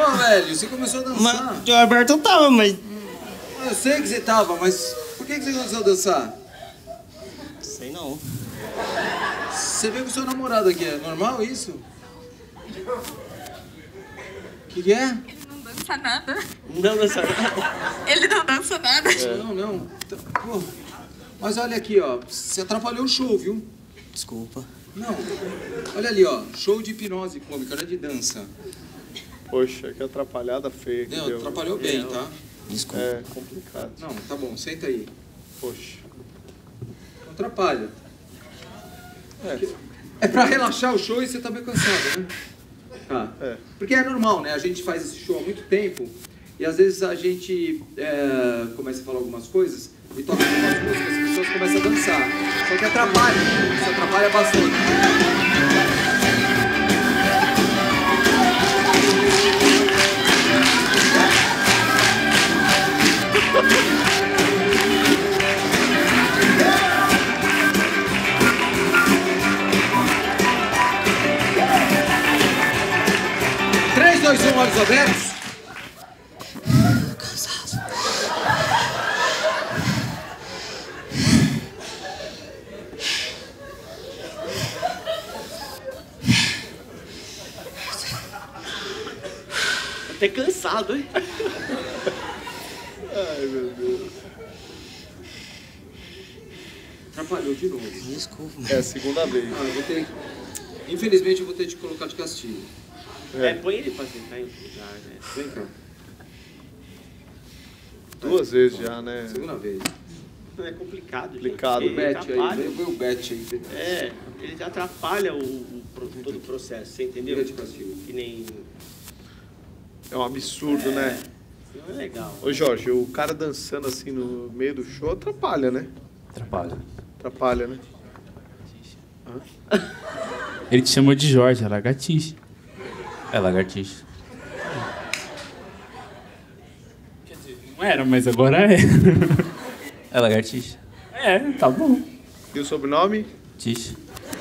tava, velho. Você começou a dançar. Mas o Alberto tava, mas... Eu sei que você tava, mas por que você começou a dançar? Sei não. Você veio com o seu namorado aqui, é normal isso? O que é? Ele não dança nada. Não dança nada. Ele não dança nada. Não. Pô, mas olha aqui, ó. Você atrapalhou o show, viu? Desculpa. Não. Olha ali, ó. Show de hipnose cômica, não é de dança. Poxa, que atrapalhada feia que Não, deu. atrapalhou bem, tá? Desculpa. É complicado. Não, tá bom. Senta aí. Poxa. Não atrapalha. É pra relaxar o show e você tá bem cansado, né? Tá. É. Porque é normal, né? A gente faz esse show há muito tempo e às vezes a gente começa a falar algumas coisas e toca algumas músicas e as pessoas começam a dançar. Só que atrapalha, isso atrapalha bastante. Três, dois, um, olhos abertos. Até cansado, hein? Ai, meu Deus. Atrapalhou de novo. Desculpa. É a segunda vez. Ah, eu vou ter... Infelizmente eu vou ter que te colocar de castigo. Põe ele pra sentar em lugar, né? Vem cá. Duas vezes já, né? Segunda vez. Não é complicado, gente. Complicado. Ele Bet atrapalha. aí, veio o bet aí. É, ele atrapalha todo o processo, você entendeu? Fica de castigo. Que nem... É um absurdo, né? Não é legal. Ô Jorge, o cara dançando assim no meio do show atrapalha, né? Atrapalha. Atrapalha, né? Ele te chamou de Jorge, é lagartixa. É lagartixa. Quer dizer, não era, mas agora é. É lagartixa. É, tá bom. E o sobrenome? Tixa.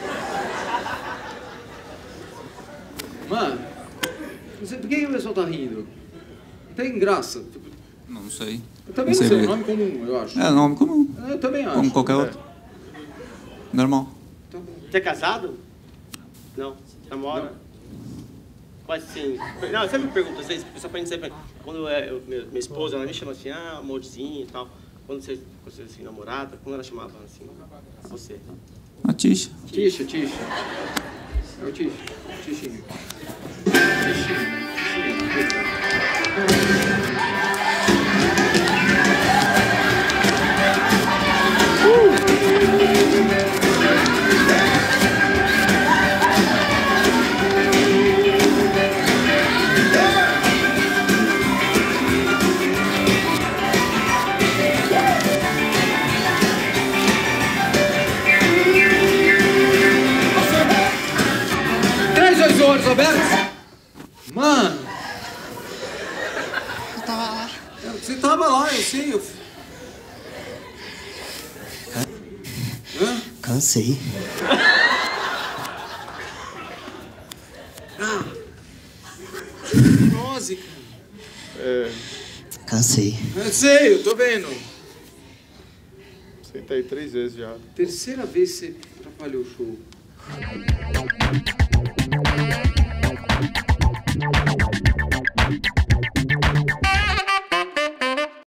Mano, por que o pessoal tá rindo? Não tem graça. Não sei. Eu também não Não sei sei, é por um quê. nome comum, eu acho. É nome comum, Eu também acho. como qualquer outro. Normal. Tá bom. Você é casado? Não. Namora? Quase assim. Não, eu sempre pergunto, às vezes, só pra gente saber. Quando minha esposa, ela me chama assim, amorzinho e tal. Quando você assim, namorada, como ela chamava assim? Você. A Tisha. Tisha. É o Tisha. Tishinho. Olhos abertos? Mano! Eu tava lá. Você tava lá, eu sei. Hã? Cansei. Hipnose, cara. Cansei. Eu sei, eu tô vendo. Senta aí 3 vezes já. Terceira vez você atrapalhou o show.